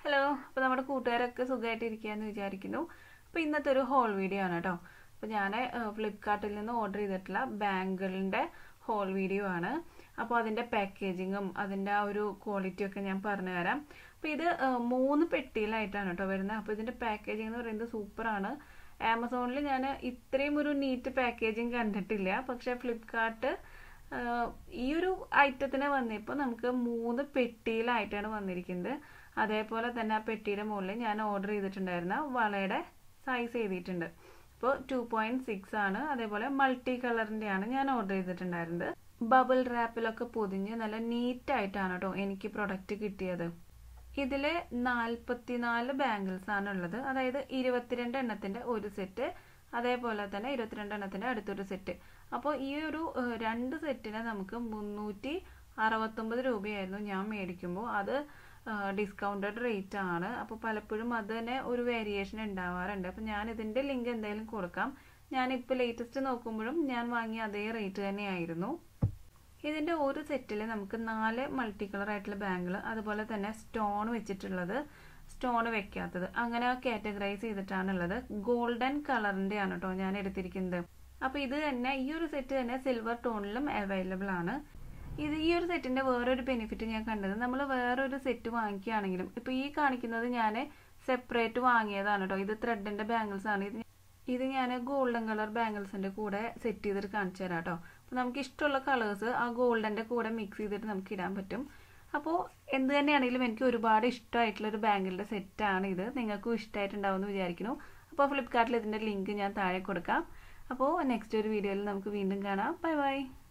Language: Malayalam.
ഹലോ, അപ്പോൾ നമ്മുടെ കൂട്ടുകാരൊക്കെ സുഖമായിട്ടിരിക്കുകയെന്ന് വിചാരിക്കുന്നു. അപ്പോൾ ഇന്നത്തെ ഒരു ഹോൾ വീഡിയോ ആണ് കേട്ടോ. അപ്പോൾ ഞാൻ ഫ്ലിപ്കാർട്ടിൽ നിന്ന് ഓർഡർ ചെയ്തിട്ടുള്ള ബാംഗിളിൻ്റെ ഹോൾ വീഡിയോ ആണ്. അപ്പോൾ അതിൻ്റെ പാക്കേജിങ്ങും അതിൻ്റെ ആ ഒരു ക്വാളിറ്റിയൊക്കെ ഞാൻ പറഞ്ഞു തരാം. അപ്പോൾ ഇത് 3 പെട്ടിയിലായിട്ടാണ് കേട്ടോ വരുന്നത്. അപ്പോൾ ഇതിൻ്റെ പാക്കേജിംഗ് എന്ന് പറയുന്നത് സൂപ്പറാണ്. ആമസോണിൽ ഞാൻ ഇത്രയും ഒരു നീറ്റ് പാക്കേജിങ് കണ്ടിട്ടില്ല. പക്ഷേ ഫ്ലിപ്കാർട്ട് ഈ ഒരു ഐറ്റത്തിന് വന്നപ്പോൾ നമുക്ക് 3 പെട്ടിയിലായിട്ടാണ് വന്നിരിക്കുന്നത്. അതേപോലെ തന്നെ ആ പെട്ടിയുടെ മുകളിൽ ഞാൻ ഓർഡർ ചെയ്തിട്ടുണ്ടായിരുന്ന വളയുടെ സൈസ് എഴുതിയിട്ടുണ്ട്. അപ്പോൾ 2.6 ആണ്. അതേപോലെ മൾട്ടി കളറിൻ്റെയാണ് ഞാൻ ഓർഡർ ചെയ്തിട്ടുണ്ടായിരുന്നത്. ബബിൾ റാപ്പിലൊക്കെ പൊതിഞ്ഞ് നല്ല നീറ്റായിട്ടാണ് കേട്ടോ എനിക്ക് പ്രൊഡക്റ്റ് കിട്ടിയത്. ഇതിൽ 44 ബാംഗിൾസ് ആണ് ഉള്ളത്. അതായത് 22 എണ്ണത്തിൻ്റെ ഒരു സെറ്റ്, അതേപോലെ തന്നെ 22 എണ്ണത്തിൻ്റെ അടുത്തൊരു സെറ്റ്. അപ്പോൾ ഈ ഒരു 2 സെറ്റിന് നമുക്ക് 369 രൂപയായിരുന്നു ഞാൻ മേടിക്കുമ്പോൾ. അത് ഡിസ്കൗണ്ടഡ് റേറ്റ് ആണ്. അപ്പോൾ പലപ്പോഴും അത് തന്നെ ഒരു വേരിയേഷൻ ഉണ്ടാവാറുണ്ട്. അപ്പോൾ ഞാൻ ഇതിൻ്റെ ലിങ്ക് എന്തായാലും കൊടുക്കാം. ഞാനിപ്പോൾ ലേറ്റസ്റ്റ് നോക്കുമ്പോഴും ഞാൻ വാങ്ങിയ അതേ റേറ്റ് തന്നെയായിരുന്നു. ഇതിൻ്റെ ഒരു സെറ്റിൽ നമുക്ക് 4 മൾട്ടി കളർ ആയിട്ടുള്ള ബാംഗിൾ, അതുപോലെ തന്നെ സ്റ്റോൺ വെച്ചിട്ടുള്ളത്, സ്റ്റോൺ വെക്കാത്തത്, അങ്ങനെ കാറ്റഗറൈസ് ചെയ്തിട്ടാണുള്ളത്. ഗോൾഡൻ കളറിൻ്റെ ആണ് കേട്ടോ ഞാൻ എടുത്തിരിക്കുന്നത്. അപ്പോൾ ഇത് തന്നെ ഈ ഒരു സെറ്റ് തന്നെ സിൽവർ ടോണിലും അവൈലബിൾ ആണ്. ഈ ഒരു സെറ്റിൻ്റെ വേറൊരു ബെനിഫിറ്റ് ഞാൻ കണ്ടത്, നമ്മൾ വേറൊരു സെറ്റ് വാങ്ങിക്കുകയാണെങ്കിലും, ഇപ്പോൾ ഈ കാണിക്കുന്നത് ഞാൻ സെപ്പറേറ്റ് വാങ്ങിയതാണ് കേട്ടോ. ഇത് ത്രെഡിൻ്റെ ബാംഗിൾസ് ആണ്. ഇത് ഞാൻ ഗോൾഡൻ കളർ ബാംഗിൾസിൻ്റെ കൂടെ സെറ്റ് ചെയ്തിട്ട് കാണിച്ചു തരാം കേട്ടോ. അപ്പോൾ നമുക്ക് ഇഷ്ടമുള്ള കളേഴ്സ് ആ ഗോൾഡൻ്റെ കൂടെ മിക്സ് ചെയ്തിട്ട് നമുക്ക് ഇടാൻ പറ്റും. അപ്പോൾ എന്ത് തന്നെയാണെങ്കിലും എനിക്ക് ഒരുപാട് ഇഷ്ടമായിട്ടുള്ളൊരു ബാംഗിളിൻ്റെ സെറ്റാണ് ഇത്. നിങ്ങൾക്കും ഇഷ്ടമായിട്ടുണ്ടാവുമെന്ന് വിചാരിക്കുന്നു. അപ്പോൾ ഫ്ലിപ്കാർട്ടിൽ ഇതിൻ്റെ ലിങ്ക് ഞാൻ താഴെ കൊടുക്കാം. അപ്പോൾ നെക്സ്റ്റ് ഒരു വീഡിയോയിൽ നമുക്ക് വീണ്ടും കാണാം. Bye by.